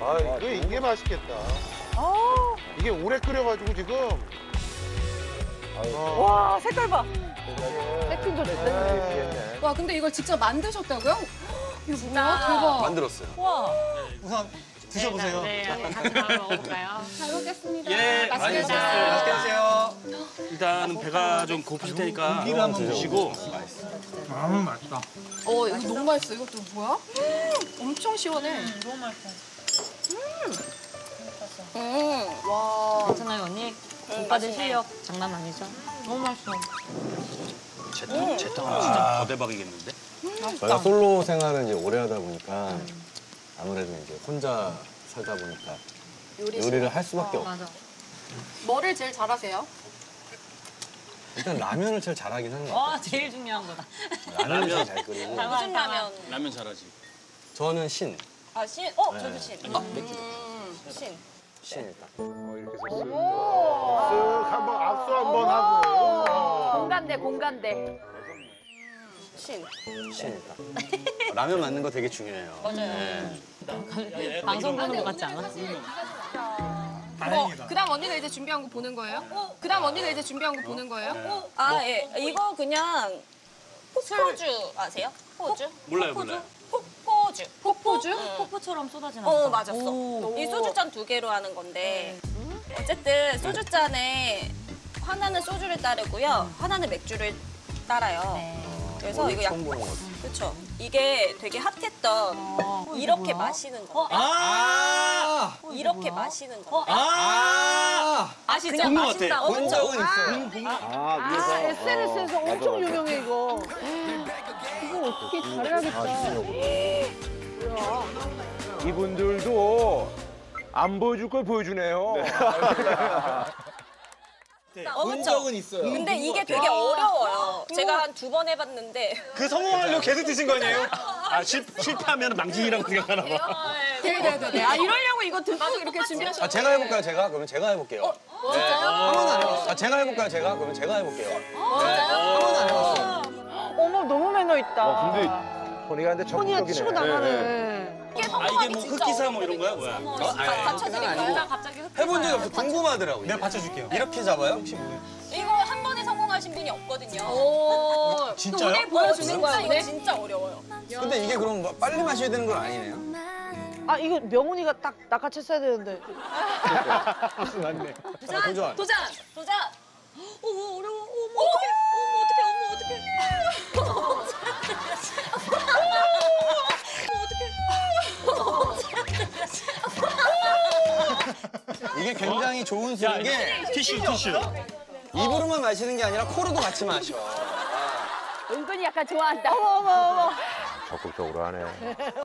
아, 이게 맛있겠다. 이게 오래 끓여가지고 지금. 와, 색깔 봐. 세팅도 됐네. 와, 근데 이걸 직접 만드셨다고요? 이거 뭐야? 대박. 만들었어요. 와. 우선 드셔보세요. 네, 같이 나눠 먹어볼까요? 잘 먹겠습니다. 예, 맛있게 드세요. 맛있게 드세요. 일단은 배가 좀 고프실 테니까 고기를 한번 드시고. 맛있다. 이거 너무 맛있어. 이것도 뭐야? 엄청 시원해. 너무 맛있어. 와. 괜찮아요, 언니? 오빠들 실력 장난 아니죠? 너무 맛있어. 제탕 하나 진짜 더 대박이겠는데? 저희가 솔로 생활을 이제 오래 하다 보니까 아무래도 이제 혼자 살다 보니까 요리를 할 수밖에 없고 맞아. 뭐를 제일 잘하세요? 일단 라면을 제일 잘하긴 하는 것 같아요. 제일 중요한 거다. 라면을 제일 잘 끓이고 무슨 라면? 라면 잘하지. 저는 신. 아, 신? 저도 신. 신. 신 일단. 이렇게 해서 쓱 한번 악수 한번 하고. 공간대, 공간대. 신. 신 일단. 라면 만든 거 되게 중요해요. 맞아요. 방송 보는 거 같지 않아? 다행이다. 그다음 언니가 이제 준비한 거 보는 거예요? 그다음 언니가 이제 준비한 거 보는 거예요? 아, 예. 이거 그냥 포포주 아세요? 포주? 몰라요, 몰라요. 포포주. 폭포주? 폭포처럼 쏟아지나 보다. 맞았어. 이 소주잔 2개로 하는 건데 어쨌든 소주잔에 하나는 소주를 따르고요. 하나는 맥주를 따라요. 그래서 이거 처음 보는 것 같아요. 그렇죠. 이게 되게 핫했던 이렇게 마시는 건데 이렇게 마시는 건데 아시죠? 본 것 같아. 본 적은 있어요. 아, SNS에서 엄청 유명해, 이거. 이걸 어떻게 잘해야겠다. 이분들도 안 보여줄 걸 보여주네요. 본 적은 있어요. 근데 이게 되게 어려워요. 제가 한 2번 해봤는데 그 성공하려고 계속 드신 거 아니에요? 실패하면 망신이라고 생각하나 봐. 네네네. 아, 이러려고 이거 들고 이렇게 준비하셨어요? 제가 해볼까요, 제가? 그러면 제가 해볼게요. 진짜요? 한 번도 안 해봤어요. 제가 해볼까요, 제가? 그러면 제가 해볼게요. 한 번도 안 해봤어요. 어머, 너무 매너 있다. 근데 토니가 근데 토니가 적극적이네. 치고 나가네. 이게 뭐 흑기사 뭐 이런 거야, 뭐야? 받쳐드릴까요? 갑자기 해본 적이 없어. 궁금하더라고요. 내가 받쳐줄게요. 이렇게 잡아요? 혹시 모르요 이거 한 번에 성공하신 분이 없거든요. 진짜요? 보여주는 거야. 이거 진짜 어려워요. 근데 이게 그럼 빨리 마셔야 되는 건 아니네요? 아, 이거 명훈이가 딱 낚아챘어야 되는데. 맞네. 도전. 도전! 어머, 어려워. 어머, 어떡해. 이게 굉장히 좋은 술인 게 티슈. 입으로만 마시는 게 아니라 코로도 같이 마셔. 은근히 약간 좋아한다. 어머. 적극적으로 하네.